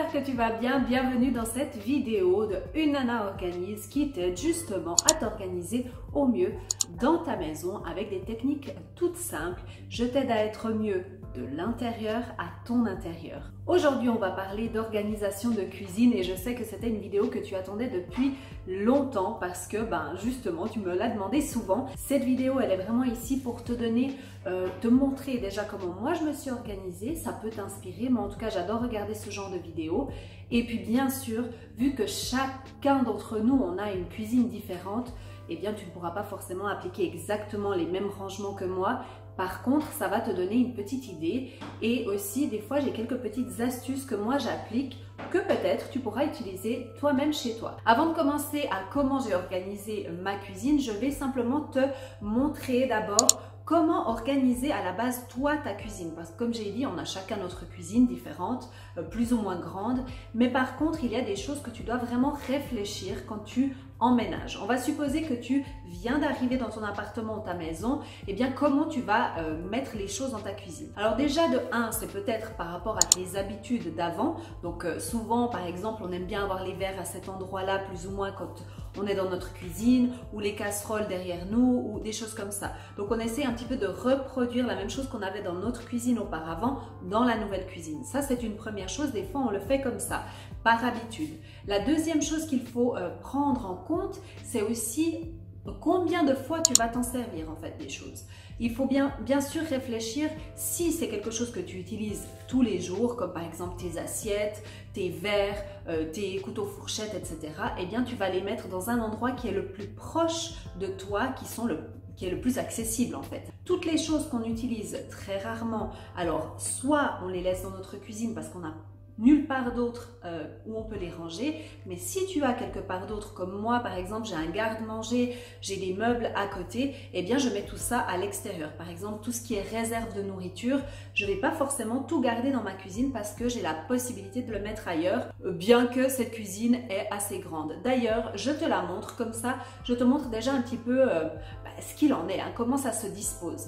j'espère que tu vas bien. Bienvenue dans cette vidéo de Une Nana Organise qui t'aide justement à t'organiser au mieux dans ta maison avec des techniques toutes simples. Je t'aide à être mieux de l'intérieur à ton intérieur. Aujourd'hui, on va parler d'organisation de cuisine et je sais que c'était une vidéo que tu attendais depuis longtemps parce que justement, tu me l'as demandé souvent. Cette vidéo, elle est vraiment ici pour te donner, te montrer déjà comment moi je me suis organisée. Ça peut t'inspirer, mais en tout cas, j'adore regarder ce genre de vidéos. Et puis bien sûr, vu que chacun d'entre nous, on a une cuisine différente, eh bien, tu ne pourras pas forcément appliquer exactement les mêmes rangements que moi. Par contre, ça va te donner une petite idée et aussi des fois j'ai quelques petites astuces que moi j'applique que peut-être tu pourras utiliser toi-même chez toi. Avant de commencer à comment j'ai organisé ma cuisine, je vais simplement te montrer d'abord comment organiser à la base toi ta cuisine, parce que comme j'ai dit, on a chacun notre cuisine différente, plus ou moins grande, mais par contre il y a des choses que tu dois vraiment réfléchir quand tu emménages. On va supposer que tu viens d'arriver dans ton appartement ou ta maison, et bien comment tu vas mettre les choses dans ta cuisine. Alors déjà de 1, c'est peut-être par rapport à tes habitudes d'avant, donc souvent par exemple on aime bien avoir les verres à cet endroit-là plus ou moins quand on est dans notre cuisine, ou les casseroles derrière nous, ou des choses comme ça. Donc on essaie un petit peu de reproduire la même chose qu'on avait dans notre cuisine auparavant, dans la nouvelle cuisine. Ça c'est une première chose, des fois on le fait comme ça, par habitude. La deuxième chose qu'il faut prendre en compte, c'est aussi combien de fois tu vas t'en servir en fait des choses. Il faut bien sûr réfléchir si c'est quelque chose que tu utilises tous les jours, comme par exemple tes assiettes, tes verres, tes couteaux fourchettes, etc. Eh bien, tu vas les mettre dans un endroit qui est le plus proche de toi, qui est le plus accessible en fait. Toutes les choses qu'on utilise très rarement, alors soit on les laisse dans notre cuisine parce qu'on a nulle part d'autre où on peut les ranger, mais si tu as quelque part d'autre, comme moi par exemple, j'ai un garde-manger, j'ai des meubles à côté, eh bien je mets tout ça à l'extérieur. Par exemple, tout ce qui est réserve de nourriture, je ne vais pas forcément tout garder dans ma cuisine parce que j'ai la possibilité de le mettre ailleurs, bien que cette cuisine est assez grande. D'ailleurs, je te la montre, comme ça, je te montre déjà un petit peu ce qu'il en est, comment ça se dispose.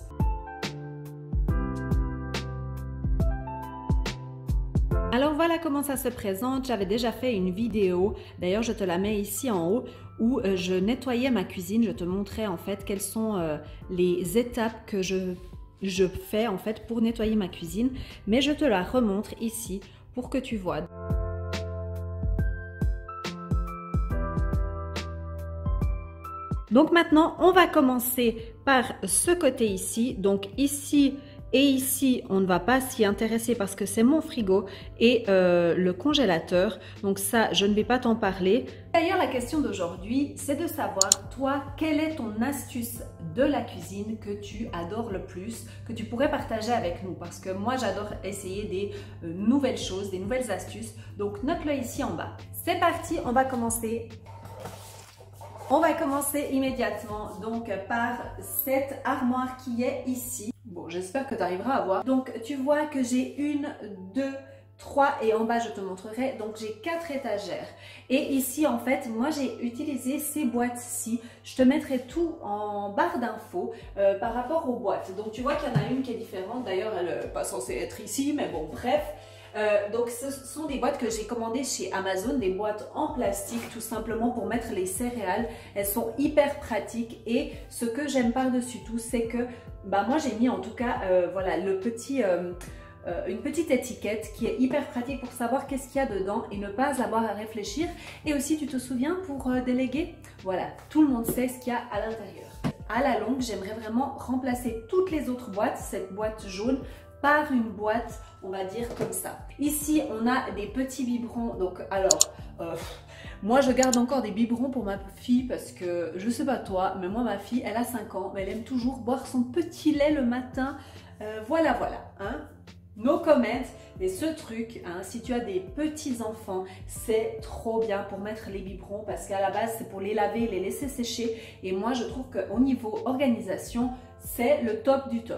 Alors voilà comment ça se présente. J'avais déjà fait une vidéo, d'ailleurs je te la mets ici en haut, où je nettoyais ma cuisine. Je te montrais en fait quelles sont les étapes que je fais en fait pour nettoyer ma cuisine. Mais je te la remontre ici pour que tu vois. Donc maintenant, on va commencer par ce côté ici. Donc ici et ici, on ne va pas s'y intéresser parce que c'est mon frigo et le congélateur. Donc ça, je ne vais pas t'en parler. D'ailleurs, la question d'aujourd'hui, c'est de savoir, toi, quelle est ton astuce de la cuisine que tu adores le plus, que tu pourrais partager avec nous. Parce que moi, j'adore essayer des nouvelles choses, des nouvelles astuces. Donc note-le ici en bas. C'est parti, on va commencer. On va commencer immédiatement donc par cette armoire qui est ici. Bon, j'espère que tu arriveras à voir. Donc, tu vois que j'ai 1, 2, 3 et en bas, je te montrerai. Donc, j'ai 4 étagères. Et ici, en fait, moi, j'ai utilisé ces boîtes-ci. Je te mettrai tout en barre d'infos par rapport aux boîtes. Donc, tu vois qu'il y en a une qui est différente. D'ailleurs, elle n'est pas censée être ici, mais bon, bref. Donc ce sont des boîtes que j'ai commandées chez Amazon, des boîtes en plastique tout simplement pour mettre les céréales. Elles sont hyper pratiques et ce que j'aime par-dessus tout, c'est que moi j'ai mis en tout cas voilà une petite étiquette qui est hyper pratique pour savoir qu'est-ce qu'il y a dedans et ne pas avoir à réfléchir. Et aussi tu te souviens pour déléguer, voilà, tout le monde sait ce qu'il y a à l'intérieur. À la longue, j'aimerais vraiment remplacer toutes les autres boîtes, cette boîte jaune, par une boîte, on va dire comme ça. Ici, on a des petits biberons. Donc, alors, moi, je garde encore des biberons pour ma fille parce que, je sais pas toi, mais moi, ma fille, elle a 5 ans, mais elle aime toujours boire son petit lait le matin. Voilà, hein. No comment, mais ce truc, si tu as des petits enfants, c'est trop bien pour mettre les biberons parce qu'à la base, c'est pour les laver, les laisser sécher. Et moi, je trouve qu'au niveau organisation, c'est le top du top.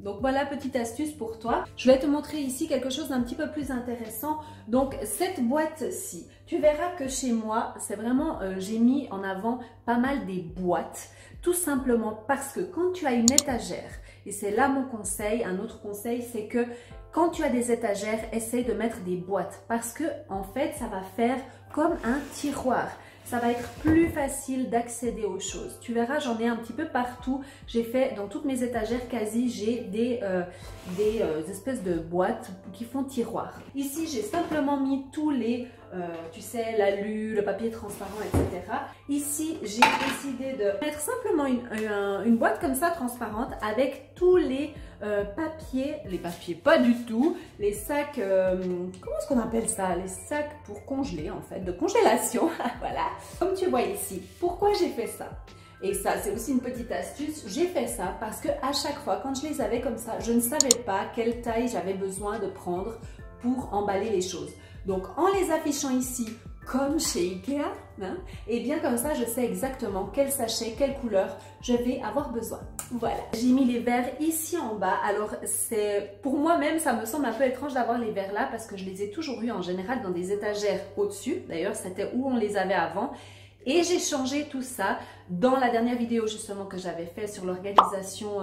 Donc voilà, petite astuce pour toi. Je vais te montrer ici quelque chose d'un petit peu plus intéressant. Donc cette boîte-ci, tu verras que chez moi, c'est vraiment, j'ai mis en avant pas mal des boîtes. Tout simplement parce que quand tu as une étagère, et c'est là mon conseil, un autre conseil, c'est que quand tu as des étagères, essaye de mettre des boîtes parce que en fait, ça va faire comme un tiroir. Ça va être plus facile d'accéder aux choses. Tu verras, j'en ai un petit peu partout. J'ai fait dans toutes mes étagères quasi, j'ai des espèces de boîtes qui font tiroir. Ici, j'ai simplement mis tous les, tu sais, l'alu, le papier transparent, etc. Ici, j'ai décidé de mettre simplement une boîte comme ça transparente avec tous les papiers pas du tout, les sacs, comment est-ce qu'on appelle ça? Les sacs pour congeler en fait, de congélation, voilà. Comme tu vois ici, pourquoi j'ai fait ça? Et ça, c'est aussi une petite astuce. J'ai fait ça parce que à chaque fois, quand je les avais comme ça, je ne savais pas quelle taille j'avais besoin de prendre pour emballer les choses. Donc, en les affichant ici, comme chez Ikea, hein, et bien comme ça, je sais exactement quel sachet, quelle couleur je vais avoir besoin. Voilà. J'ai mis les verres ici en bas. Alors, c'est pour moi-même, ça me semble un peu étrange d'avoir les verres là parce que je les ai toujours eus en général dans des étagères au-dessus. D'ailleurs, c'était où on les avait avant. Et j'ai changé tout ça dans la dernière vidéo justement que j'avais fait sur l'organisation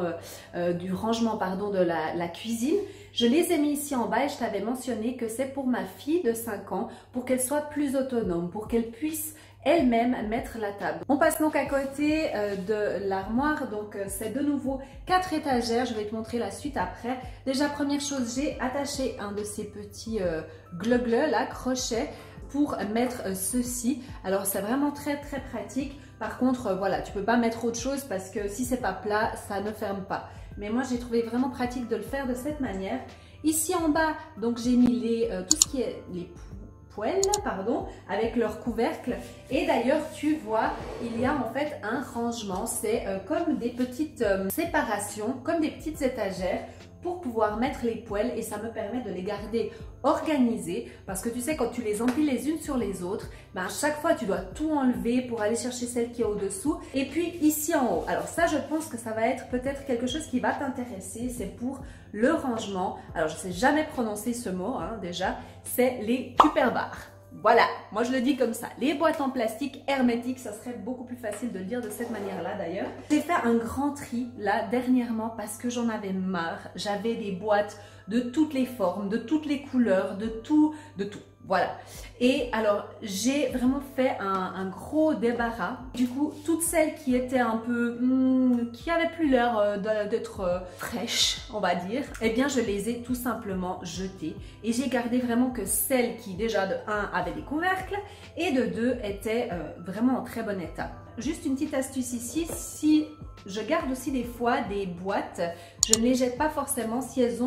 du rangement de la cuisine. Je les ai mis ici en bas et je t'avais mentionné que c'est pour ma fille de 5 ans, pour qu'elle soit plus autonome, pour qu'elle puisse elle-même mettre la table. On passe donc à côté de l'armoire, donc c'est de nouveau 4 étagères, je vais te montrer la suite après. Déjà première chose, j'ai attaché un de ces petits gleu-gleu là, crochets, pour mettre ceci. Alors c'est vraiment très pratique. Par contre, voilà, tu peux pas mettre autre chose parce que si c'est pas plat, ça ne ferme pas. Mais moi, j'ai trouvé vraiment pratique de le faire de cette manière. Ici en bas, donc j'ai mis tout ce qui est les poêles, pardon, avec leur couvercle. Et d'ailleurs, tu vois, il y a en fait un rangement. C'est comme des petites séparations, comme des petites étagères pour pouvoir mettre les poêles et ça me permet de les garder organisées parce que tu sais, quand tu les empiles les unes sur les autres, ben, à chaque fois tu dois tout enlever pour aller chercher celle qui est au-dessous. Et puis ici en haut, alors ça je pense que ça va être peut-être quelque chose qui va t'intéresser, c'est pour le rangement. Alors je ne sais jamais prononcer ce mot hein, déjà, c'est les tupperwares. Voilà, moi je le dis comme ça, les boîtes en plastique hermétiques, ça serait beaucoup plus facile de le dire de cette manière-là d'ailleurs. J'ai fait un grand tri là dernièrement parce que j'en avais marre, j'avais des boîtes de toutes les formes, de toutes les couleurs, de tout. Voilà. Et alors, j'ai vraiment fait un gros débarras. Du coup, toutes celles qui étaient un peu... qui n'avaient plus l'air d'être fraîches, on va dire, eh bien, je les ai tout simplement jetées. Et j'ai gardé vraiment que celles qui, déjà, de 1, avaient des couvercles et de 2, étaient vraiment en très bon état. Juste une petite astuce ici, si je garde aussi des fois des boîtes, je ne les jette pas forcément si elles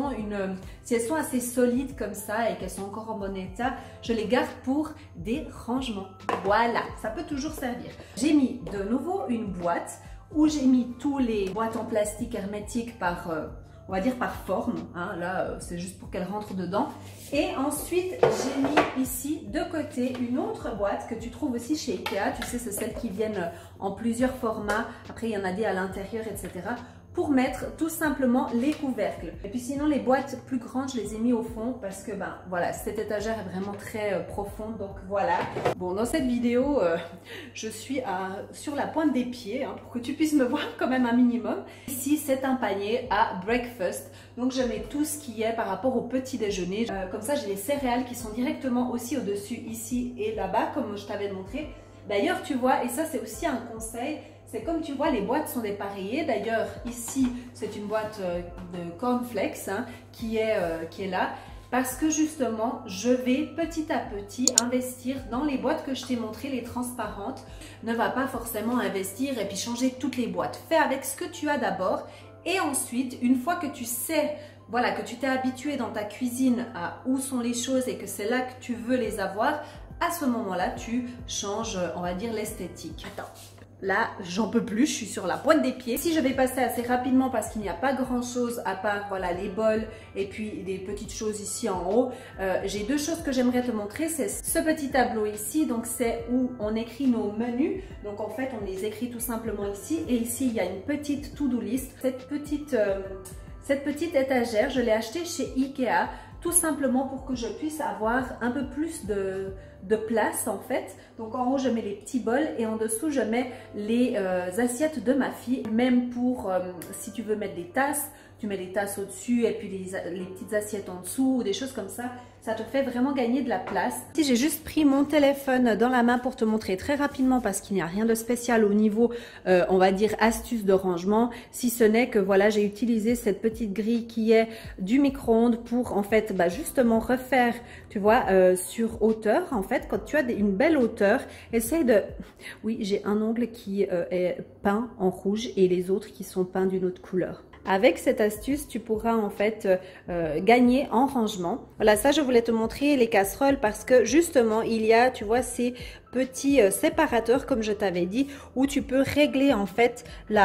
sont assez solides comme ça et qu'elles sont encore en bon état, je les garde pour des rangements. Voilà, ça peut toujours servir. J'ai mis de nouveau une boîte où j'ai mis tous les boîtes en plastique hermétique par... on va dire par forme, hein, là c'est juste pour qu'elle rentre dedans. Et ensuite j'ai mis ici de côté une autre boîte que tu trouves aussi chez Ikea, tu sais c'est celles qui viennent en plusieurs formats, après il y en a des à l'intérieur etc. pour mettre tout simplement les couvercles. Et puis sinon les boîtes plus grandes je les ai mis au fond parce que ben voilà, cette étagère est vraiment très profonde, donc voilà. Bon, dans cette vidéo je suis sur la pointe des pieds hein, pour que tu puisses me voir quand même un minimum. Ici c'est un panier à breakfast, donc je mets tout ce qui est par rapport au petit déjeuner. Comme ça j'ai les céréales qui sont directement aussi au dessus ici et là-bas comme je t'avais montré. D'ailleurs tu vois, et ça c'est aussi un conseil, c'est comme tu vois, les boîtes sont dépareillées. D'ailleurs, ici, c'est une boîte de cornflakes hein, qui est là. Parce que justement, je vais petit à petit investir dans les boîtes que je t'ai montrées, les transparentes. Ne va pas forcément investir et puis changer toutes les boîtes. Fais avec ce que tu as d'abord. Et ensuite, une fois que tu sais, voilà, que tu t'es habitué dans ta cuisine à où sont les choses et que c'est là que tu veux les avoir, à ce moment-là, tu changes, on va dire, l'esthétique. Attends. Là, j'en peux plus, je suis sur la pointe des pieds. Si je vais passer assez rapidement parce qu'il n'y a pas grand chose à part voilà, les bols et puis des petites choses ici en haut. J'ai deux choses que j'aimerais te montrer. C'est ce petit tableau ici, donc c'est où on écrit nos menus. Donc en fait, on les écrit tout simplement ici. Et ici, il y a une petite to-do list. Cette petite... Cette petite étagère, je l'ai achetée chez Ikea, tout simplement pour que je puisse avoir un peu plus de place en fait. Donc en haut je mets les petits bols et en dessous je mets les assiettes de ma fille. Même pour si tu veux mettre des tasses, tu mets les tasses au-dessus et puis les petites assiettes en dessous ou des choses comme ça. Ça te fait vraiment gagner de la place. Ici, j'ai juste pris mon téléphone dans la main pour te montrer très rapidement parce qu'il n'y a rien de spécial au niveau, on va dire, astuce de rangement. Si ce n'est que voilà, j'ai utilisé cette petite grille qui est du micro-ondes pour en fait justement refaire, tu vois, sur hauteur. En fait, quand tu as une belle hauteur, essaye de... Oui, j'ai un ongle qui est peint en rouge et les autres qui sont peints d'une autre couleur. Avec cette astuce, tu pourras en fait gagner en rangement. Voilà, ça je voulais te montrer les casseroles parce que justement, il y a, tu vois, ces petits séparateurs comme je t'avais dit où tu peux régler en fait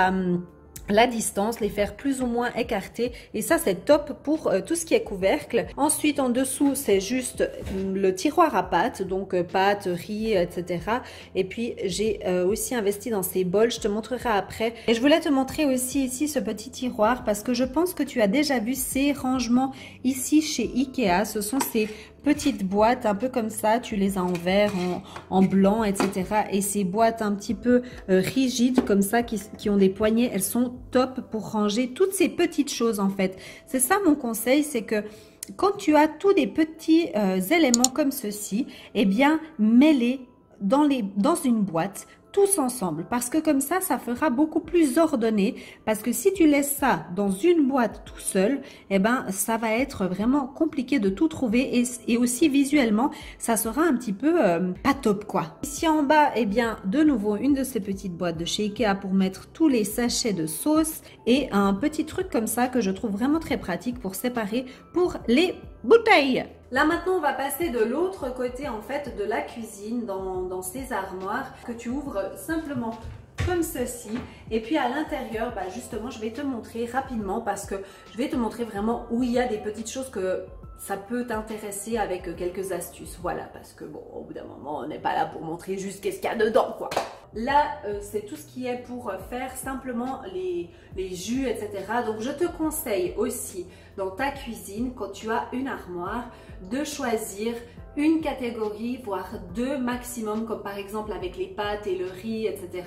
la distance, les faire plus ou moins écarter et ça c'est top pour tout ce qui est couvercle. Ensuite en dessous c'est juste le tiroir à pâtes, donc pâtes, riz, etc. Et puis j'ai aussi investi dans ces bols, je te montrerai après. Et je voulais te montrer aussi ici ce petit tiroir parce que je pense que tu as déjà vu ces rangements ici chez Ikea. Ce sont ces petites boîtes un peu comme ça, tu les as en verre, en blanc, etc. Et ces boîtes un petit peu rigides comme ça qui ont des poignées, elles sont top pour ranger toutes ces petites choses en fait. C'est ça mon conseil, c'est que quand tu as tous des petits éléments comme ceci, eh bien mets-les dans une boîte tous ensemble parce que comme ça fera beaucoup plus ordonné parce que si tu laisses ça dans une boîte tout seul, eh ben ça va être vraiment compliqué de tout trouver et aussi visuellement ça sera un petit peu pas top quoi. Ici en bas, eh bien de nouveau une de ces petites boîtes de chez Ikea pour mettre tous les sachets de sauce et un petit truc comme ça que je trouve vraiment très pratique pour séparer pour les bouteilles. Là maintenant on va passer de l'autre côté en fait de la cuisine dans ces armoires que tu ouvres simplement comme ceci et puis à l'intérieur justement je vais te montrer rapidement parce que je vais te montrer vraiment où il y a des petites choses que ça peut t'intéresser avec quelques astuces, voilà, parce que bon, au bout d'un moment, on n'est pas là pour montrer juste qu'est-ce qu'il y a dedans, quoi. Là, c'est tout ce qui est pour faire simplement les jus, etc. Donc, je te conseille aussi, dans ta cuisine, quand tu as une armoire, de choisir une catégorie, voire deux maximum, comme par exemple avec les pâtes et le riz, etc.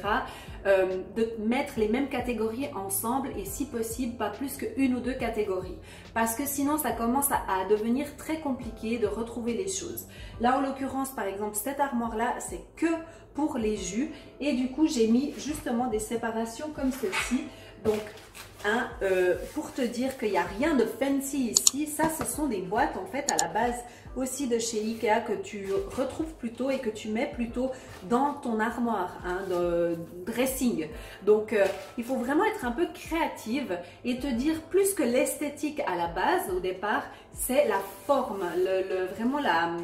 De mettre les mêmes catégories ensemble et si possible, pas plus qu'une ou deux catégories. Parce que sinon, ça commence à devenir très compliqué de retrouver les choses. Là, en l'occurrence, par exemple, cette armoire-là, c'est que pour les jus. Et du coup, j'ai mis justement des séparations comme ceci. Donc, pour te dire qu'il n'y a rien de fancy ici, ça ce sont des boîtes en fait à la base aussi de chez Ikea que tu retrouves plutôt et que tu mets plutôt dans ton armoire de dressing. Donc il faut vraiment être un peu créative et te dire plus que l'esthétique à la base au départ, c'est la forme, vraiment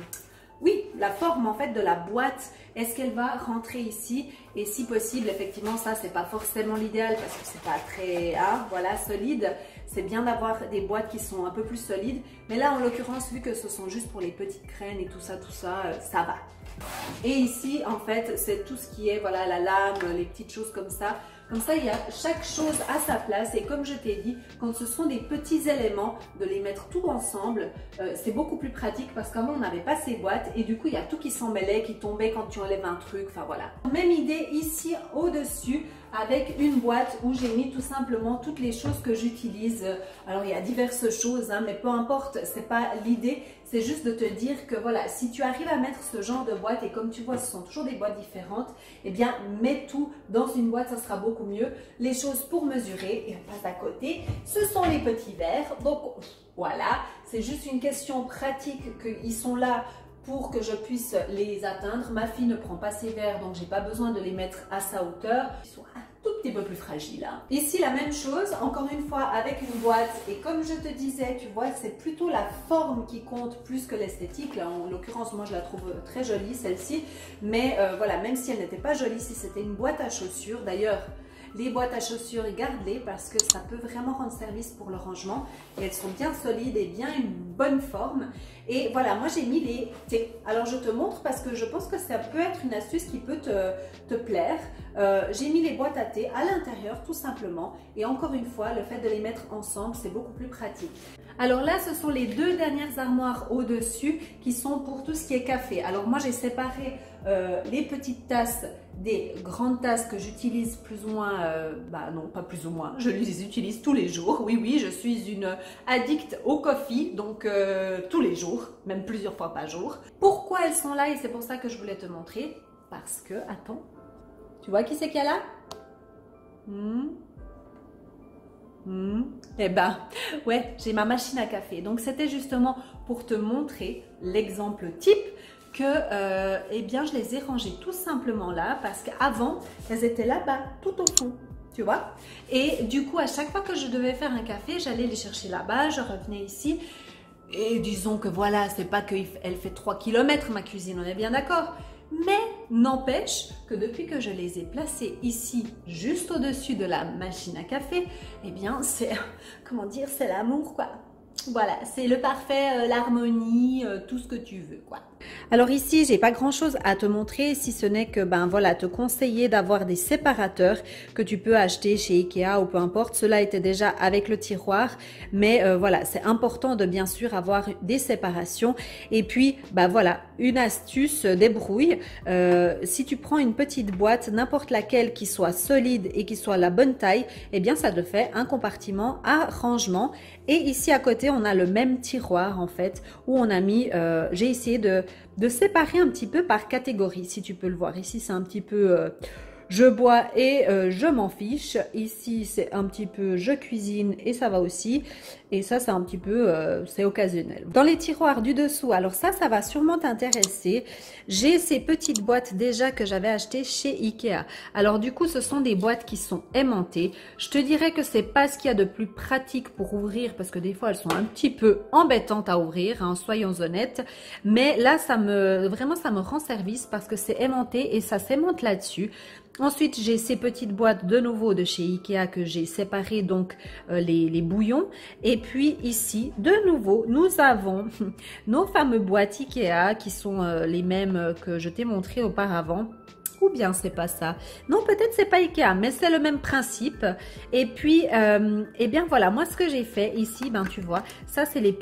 la forme en fait de la boîte. Est-ce qu'elle va rentrer ici? Et si possible, effectivement, ça c'est pas forcément l'idéal parce que c'est pas très voilà, solide. C'est bien d'avoir des boîtes qui sont un peu plus solides. Mais là, en l'occurrence, vu que ce sont juste pour les petites graines et tout ça, ça va. Et ici, en fait, c'est tout ce qui est, voilà, la lame, les petites choses comme ça. Comme ça, il y a chaque chose à sa place. Et comme je t'ai dit, quand ce sont des petits éléments, de les mettre tout ensemble, c'est beaucoup plus pratique parce qu'avant, on n'avait pas ces boîtes. Et du coup, il y a tout qui s'en mêlait, qui tombait quand tu enlèves un truc. Enfin, voilà. Même idée ici, au-dessus, avec une boîte où j'ai mis tout simplement toutes les choses que j'utilise. Alors, il y a diverses choses, mais peu importe, c'est pas l'idée. C'est juste de te dire que voilà, si tu arrives à mettre ce genre de boîte et comme tu vois, ce sont toujours des boîtes différentes, eh bien, mets tout dans une boîte, ça sera beaucoup mieux. Les choses pour mesurer, et on passe à côté, ce sont les petits verres. Donc, voilà, c'est juste une question pratique qu'ils sont là pour que je puisse les atteindre. Ma fille ne prend pas ses verres, donc j'ai pas besoin de les mettre à sa hauteur. Ils sont un tout petit peu plus fragiles. Ici, la même chose, encore une fois, avec une boîte. Et comme je te disais, tu vois, c'est plutôt la forme qui compte plus que l'esthétique. Là, en l'occurrence, moi, je la trouve très jolie, celle-ci. Mais voilà, même si elle n'était pas jolie, si c'était une boîte à chaussures, d'ailleurs, les boîtes à chaussures, garde-les parce que ça peut vraiment rendre service pour le rangement. Et elles sont bien solides et bien une bonne forme. Et voilà, moi j'ai mis les thés. Alors je te montre parce que je pense que ça peut être une astuce qui peut te plaire. J'ai mis les boîtes à thé à l'intérieur tout simplement. Et encore une fois, le fait de les mettre ensemble, c'est beaucoup plus pratique. Alors là, ce sont les deux dernières armoires au-dessus qui sont pour tout ce qui est café. Alors moi, j'ai séparé les petites tasses des grandes tasses que j'utilise plus ou moins, non pas plus ou moins, je les utilise tous les jours. Oui, oui, je suis une addict au coffee, donc tous les jours, même plusieurs fois par jour. Pourquoi elles sont là et c'est pour ça que je voulais te montrer? Parce que, attends, tu vois qui c'est qu'il y a là? Eh ben, ouais, j'ai ma machine à café. Donc, c'était justement pour te montrer l'exemple type que, eh bien, je les ai rangées tout simplement là parce qu'avant, elles étaient là-bas, tout au fond, tu vois. Et du coup, à chaque fois que je devais faire un café, j'allais les chercher là-bas, je revenais ici. Et disons que voilà, c'est pas qu'elle fait 3 km ma cuisine, on est bien d'accord. Mais n'empêche que depuis que je les ai placées ici, juste au-dessus de la machine à café, eh bien c'est, comment dire, c'est l'amour quoi. Voilà, c'est le parfait, l'harmonie, tout ce que tu veux quoi. Alors ici, j'ai pas grand chose à te montrer si ce n'est que ben voilà, te conseiller d'avoir des séparateurs que tu peux acheter chez Ikea ou peu importe. Cela était déjà avec le tiroir, mais voilà, c'est important de bien sûr avoir des séparations. Et puis bah voilà, une astuce débrouille. Si tu prends une petite boîte, n'importe laquelle qui soit solide et qui soit la bonne taille, eh bien ça te fait un compartiment à rangement. Et ici à côté, on a le même tiroir en fait où on a mis, j'ai essayé de séparer un petit peu par catégorie, si tu peux le voir. Ici, c'est un petit peu je bois et je m'en fiche. Ici, c'est un petit peu je cuisine et ça va aussi. Et ça, c'est un petit peu, c'est occasionnel. Dans les tiroirs du dessous, alors ça va sûrement t'intéresser. J'ai ces petites boîtes déjà que j'avais achetées chez Ikea. Alors du coup, ce sont des boîtes qui sont aimantées. Je te dirais que c'est pas ce qu'il y a de plus pratique pour ouvrir parce que des fois, elles sont un petit peu embêtantes à ouvrir, hein, soyons honnêtes. Mais là, vraiment, ça me rend service parce que c'est aimanté et ça s'aimante là-dessus. Ensuite, j'ai ces petites boîtes de nouveau de chez Ikea que j'ai séparées, donc les bouillons. Et puis ici, de nouveau, nous avons nos fameuses boîtes Ikea qui sont les mêmes que je t'ai montré auparavant. Ou bien c'est pas ça. Non, peut-être c'est pas Ikea, mais c'est le même principe. Et puis, eh bien voilà, moi ce que j'ai fait ici, ben tu vois, ça c'est les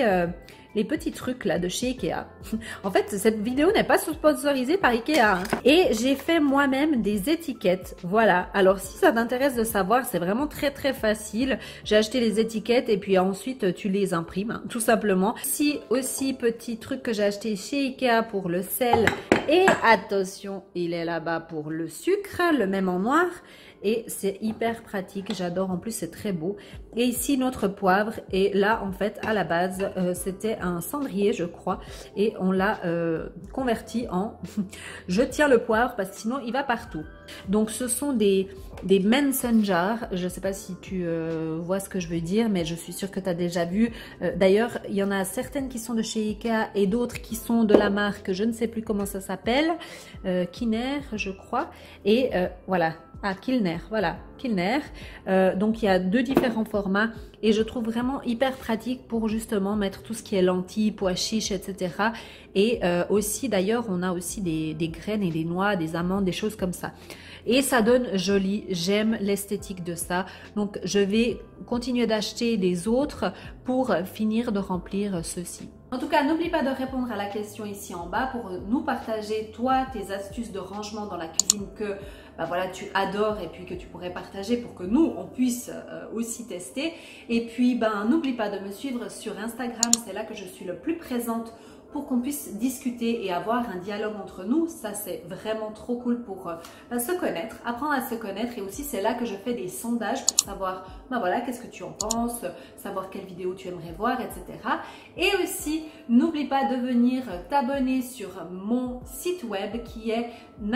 petits trucs là de chez Ikea. En fait, cette vidéo n'est pas sponsorisée par Ikea. Hein. Et j'ai fait moi-même des étiquettes. Voilà. Alors, si ça t'intéresse de savoir, c'est vraiment très très facile. J'ai acheté les étiquettes et puis ensuite tu les imprimes, hein, tout simplement. Ici aussi, petit truc que j'ai acheté chez Ikea pour le sel. Et attention, il est là-bas pour le sucre, le même en noir. Et c'est hyper pratique, j'adore, en plus c'est très beau. Et ici notre poivre, et là en fait à la base c'était un cendrier je crois, et on l'a converti en je tiens le poivre parce que sinon il va partout. Donc ce sont des Mason jars, je ne sais pas si tu vois ce que je veux dire, mais je suis sûre que tu as déjà vu. D'ailleurs il y en a certaines qui sont de chez Ikea et d'autres qui sont de la marque, je ne sais plus comment ça s'appelle, Kiner je crois, et voilà. Ah, Kilner, voilà, Kilner. Donc, il y a deux différents formats et je trouve vraiment hyper pratique pour justement mettre tout ce qui est lentilles, pois chiches, etc. Et aussi, d'ailleurs, on a aussi des graines et des noix, des amandes, des choses comme ça. Et ça donne joli, j'aime l'esthétique de ça. Donc, je vais continuer d'acheter des autres pour finir de remplir ceci. En tout cas, n'oublie pas de répondre à la question ici en bas pour nous partager, toi, tes astuces de rangement dans la cuisine que voilà, tu adores et puis que tu pourrais partager pour que nous, on puisse aussi tester. Et puis, n'oublie pas de me suivre sur Instagram, c'est là que je suis le plus présente pour qu'on puisse discuter et avoir un dialogue entre nous. Ça, c'est vraiment trop cool pour se connaître, apprendre à se connaître. Et aussi, c'est là que je fais des sondages pour savoir, voilà, qu'est-ce que tu en penses, savoir quelle vidéo tu aimerais voir, etc. Et aussi, n'oublie pas de venir t'abonner sur mon site web qui est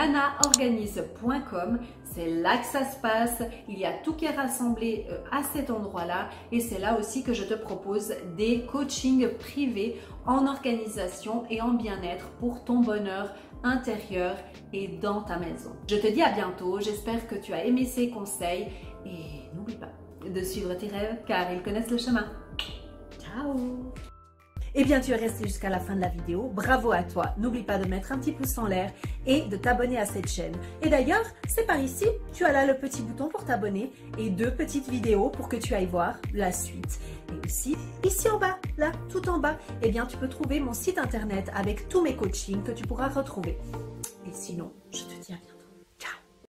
nanaorganise.com. C'est là que ça se passe. Il y a tout qui est rassemblé à cet endroit-là. Et c'est là aussi que je te propose des coachings privés en organisation et en bien-être pour ton bonheur intérieur et dans ta maison. Je te dis à bientôt, j'espère que tu as aimé ces conseils et n'oublie pas de suivre tes rêves car ils connaissent le chemin. Ciao! Eh bien, tu es resté jusqu'à la fin de la vidéo. Bravo à toi. N'oublie pas de mettre un petit pouce en l'air et de t'abonner à cette chaîne. Et d'ailleurs, c'est par ici, tu as là le petit bouton pour t'abonner et 2 petites vidéos pour que tu ailles voir la suite. Et aussi, ici en bas, là, tout en bas, eh bien, tu peux trouver mon site internet avec tous mes coachings que tu pourras retrouver. Et sinon, je te dis à bientôt.